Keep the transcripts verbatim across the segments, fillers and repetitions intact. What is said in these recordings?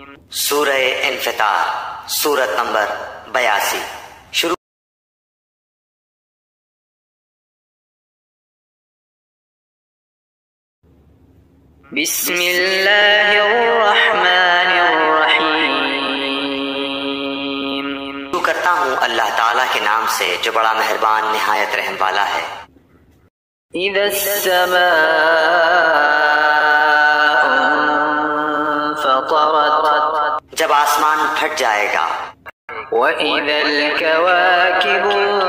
سورہ انفطار، سورت نمبر بیاسی۔ شروع بسم اللہ الرحمن الرحیم۔ شروع کرتا ہوں اللہ تعالیٰ کے نام سے جو بڑا مہربان نہایت رحم والا ہے۔ اذا السماء انفطرت، جب آسمان پھٹ جائے گا۔ وَإِذَا الْكَوَاكِبُ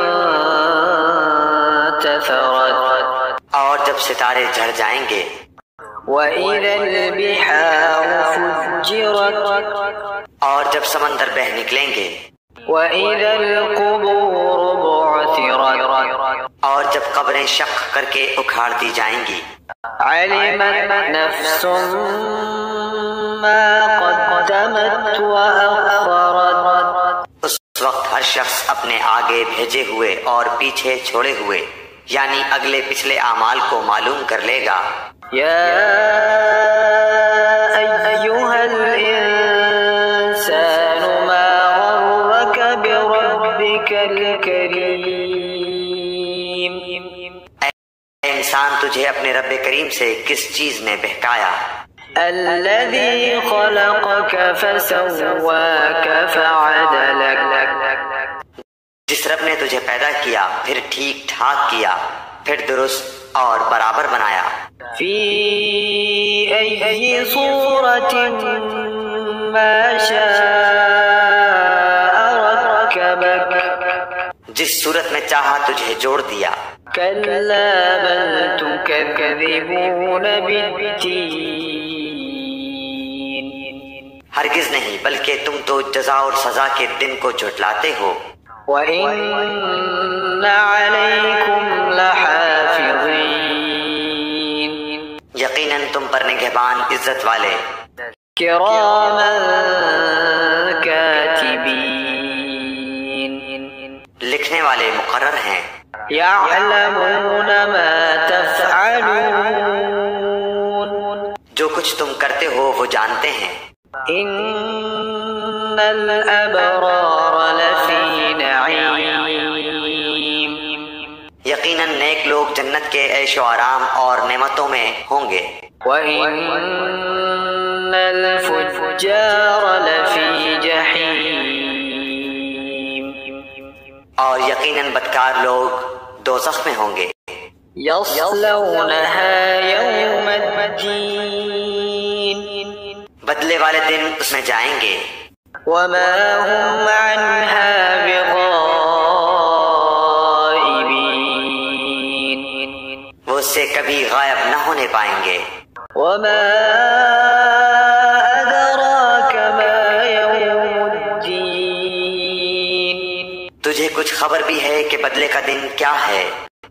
انتثرت، اور جب ستارے جھڑ جائیں گے۔ وَإِذَا الْبِحَارُ فُجِّرَتْ، اور جب سمندر بہہ نکلیں گے۔ وَإِذَا الْقُبُورُ بُعْثِرَتْ، اور جب قبریں شق کر کے اکھاڑ دی جائیں گی۔ عَلِمَتْ نَفْسٌ مَا قَدَّمَتْ وَأَخَّرَتْ، اس وقت ہر شخص اپنے آگے بھیجے ہوئے اور پیچھے چھوڑے ہوئے یعنی اگلے پچھلے اعمال کو معلوم کر لے گا۔ یا ایہا الانسان ما غرک بربک الکریم، اے انسان تجھے اپنے رب کریم سے کس چیز نے بہکایا؟ الذی خلقک فسواک فعدلک، جس رب نے تجھے پیدا کیا پھر ٹھیک ٹھاک کیا پھر درست اور برابر بنایا۔ فی ای صورت ما شاء رکبک، جس صورت میں چاہا تجھے جوڑ دیا۔ کلا بل تکذبون بالدین، ہرگز نہیں بلکہ تم تو جزا اور سزا کے دن کو جھٹلاتے ہو۔ وَإِنَّ عَلَيْكُمْ لَحَافِظِينَ، یقیناً تم پر نگہبان عزت والے، كِرَامًا كَاتِبِينَ، لکھنے والے مقرر ہیں۔ يَعْلَمُونَ مَا تَفْعَلُونَ، جو کچھ تم کرتے ہو وہ جانتے ہیں۔ إِنَّ الْأَبْرَارَ لَفِي نَعِيمٍ، یقیناً نیک لوگ جنت کے عیش و آرام اور نعمتوں میں ہوں گے۔ وَإِنَّ الْفُجَّارَ لَفِي جَحِيمٍ، اور یقیناً بدکار لوگ دوزخ میں ہوں گے۔ يَصْلَوْنَهَا يَوْمَ الدِّينِ، بدلے والے دن اس میں جائیں گے۔ وَمَا هُمْ عَنْهَا بِغَائِبِينَ، وہ اس سے کبھی غائب نہ ہونے پائیں گے۔ وَمَا أَدْرَاكَ مَا يَوْمُ الدِّينِ، تجھے کچھ خبر بھی ہے کہ بدلے کا دن کیا ہے؟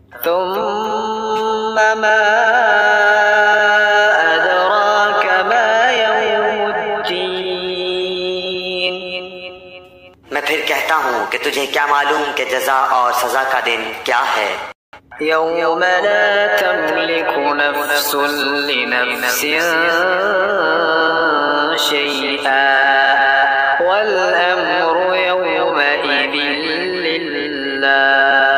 ثُمَّ مَا أَدْرَاكَ مَا يَوْمُ الدِّينِ، میں پھر کہتا ہوں کہ تجھے کیا معلوم کہ جزا اور سزا کا دن کیا ہے؟ يَوْمَ لَا تَمْلِكُ نَفْسٌ لِنَفْسٍ شَيْئًا وَالْأَمْرُ يَوْمَئِذٍ لِلَّهِ،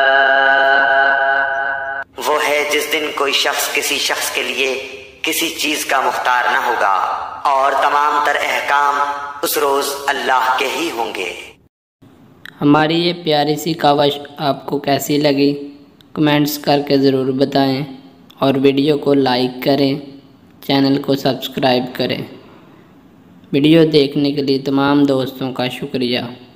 وہ ہے جس دن کوئی شخص کسی شخص کے لیے کسی چیز کا مختار نہ ہوگا اور تمام تر احکام اس روز اللہ کے ہی ہوں گے۔ ہماری یہ پیاری سی کاوش آپ کو کیسی لگی کمنٹس کر کے ضرور بتائیں، اور ویڈیو کو لائک کریں، چینل کو سبسکرائب کریں۔ ویڈیو دیکھنے کے لیے تمام دوستوں کا شکریہ۔